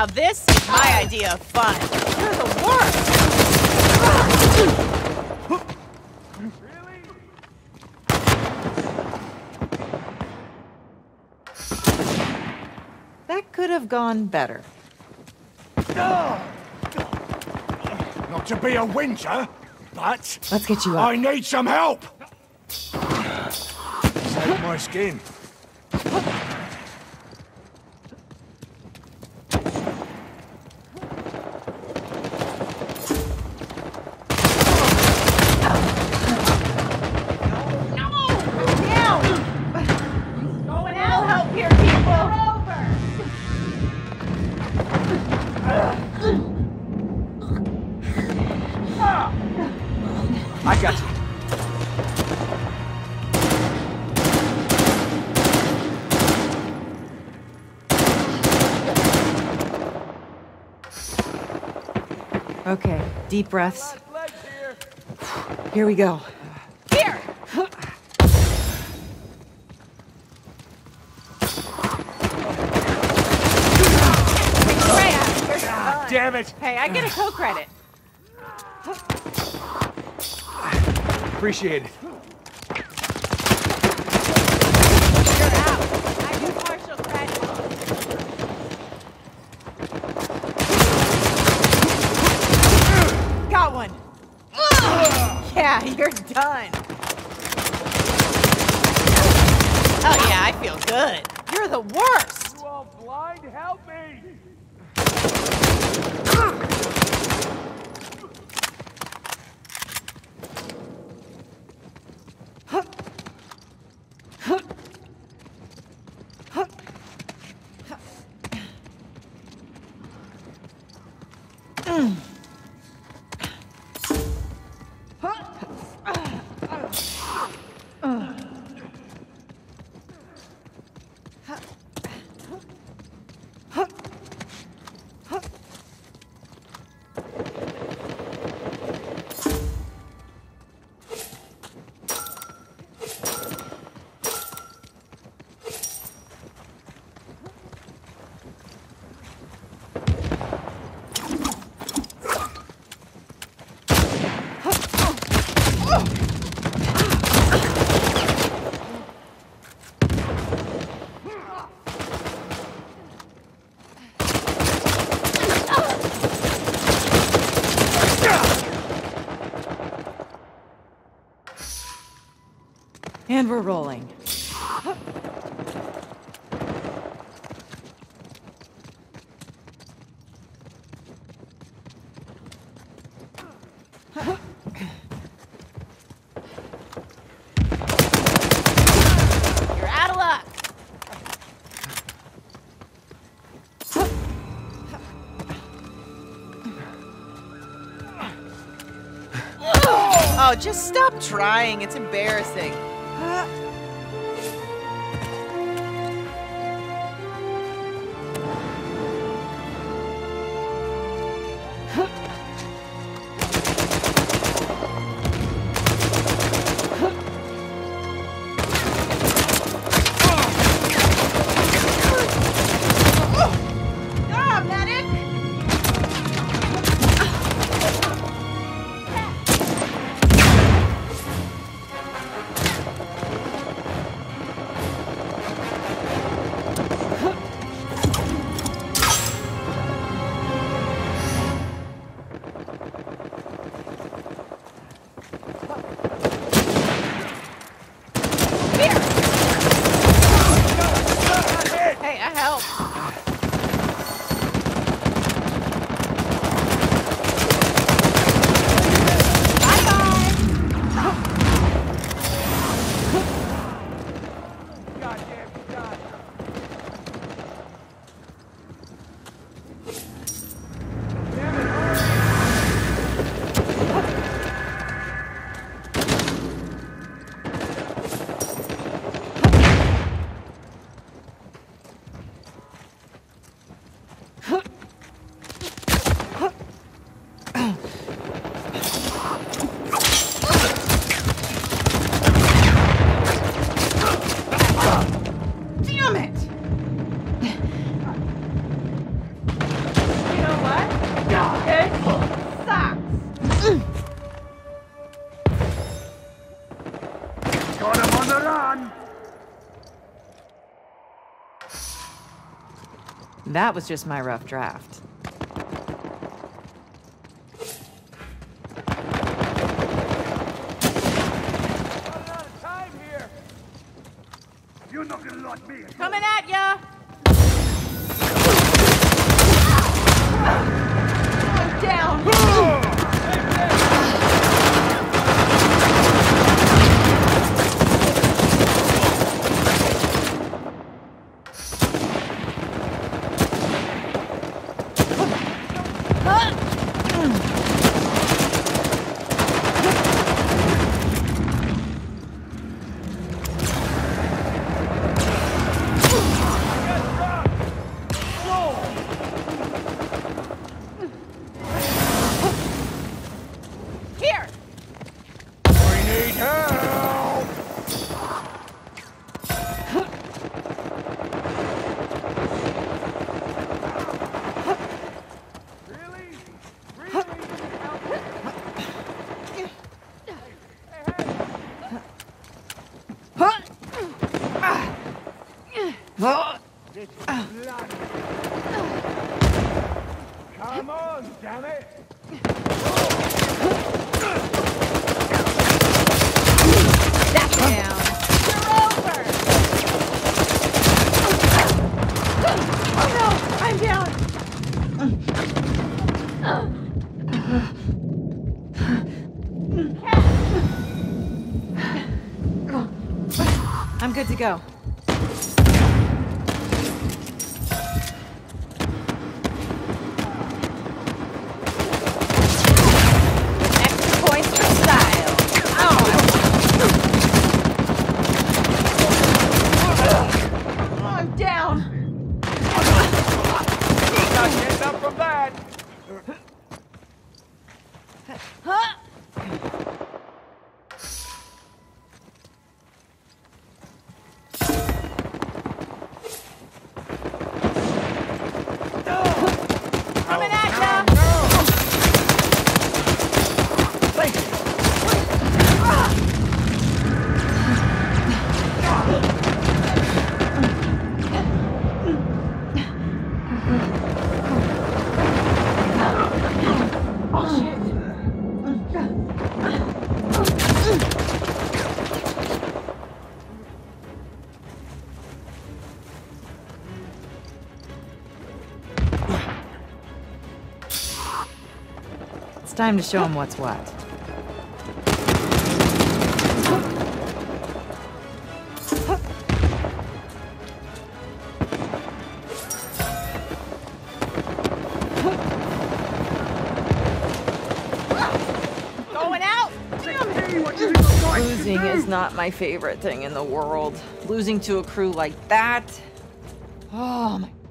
Now this is my idea of fun. You're the worst! Really? That could have gone better. Not to be a whinger, but... Let's get you up. I need some help! Save my skin. I got you. Okay, deep breaths. Here we go. Here! Damn it! Hey, I get a co-credit. Appreciate it. You're out. I do partial credit. Got one. Yeah, you're done. Oh yeah, I feel good. You're the worst. You all blind? Help me! And we're rolling. You're out of luck. Oh, just stop trying. It's embarrassing. On the run! That was just my rough draft. You're not gonna like me. Coming at ya! I'm down! Here! We need help! Really? This is blood. Come on, damn it! That's down. You're over! Oh no! I'm down! I'm good to go. Extra points for style. Oh, I'm down. Not getting up from that! Huh? Coming at ya! Thank you! It's time to show him what's what. Going out! Losing is not my favorite thing in the world. Losing to a crew like that. Oh my